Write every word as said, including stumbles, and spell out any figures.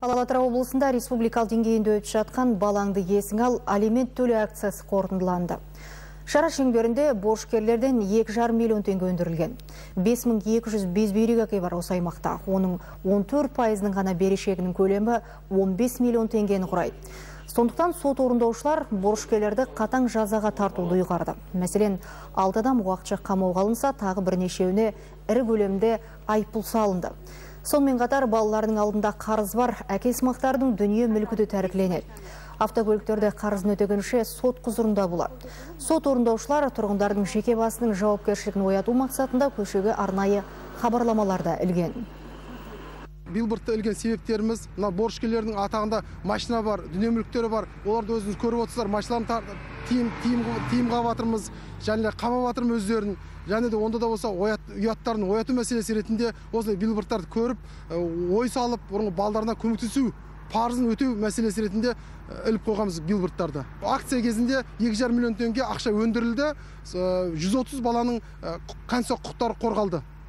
Павлодар облысында республикалық деңгейінде өтіп жатқан балаңды есің ал алимент төле акциясы қорытындыланды. Шара шеңберінде борышкерлерден екі жарым миллион теңге өндірілген. бес мың екі жүз безбүйрек әке бар осы аймақта. Оның он төрт пайызының ғана берешегінің көлемі он бес миллион теңгені құрайды. Сондықтан сот орындаушылар борышкерлерді қатаң жазаға тартуды ұйғарды. Мәселен, алты адам уақытша қамауға алынса, тағы бірнешеуіне ірі көлемде айыппұл салынды. Сонымен қатар балалардың алдында қарыз бар, әкесімақтардың дүние мүлкі де тәркіленеді. Автокөліктерді қарызын өтегенше сот құзырында болады. Сот орындаушылар тұрғындардың жеке басының жауапкершілігін ояту мақсатында көшеге арнайы хабарламаларда ілген. Билбордта ілген себептеріміз, мына борышкерлердің атағында машина бар, дүние мүліктері бар. Оларды өзіңіз көріп отырсыздар, машиналарын тиым қабатырмыз, және қамап атырмыз өздерін. Және де онда да болса ұяттарын ояту мәселесі ретінде осылай билбордтарды көріп, ой салып, бұрынғы балдарына көмектесу, парызын өтеу мәселесі ретінде іліп қойғанбыз билбордтарды. Акция кезінде екі жарым миллион теңге ақша өндірілді, жүз отыз баланың конституциялық құқықтары қорғалды.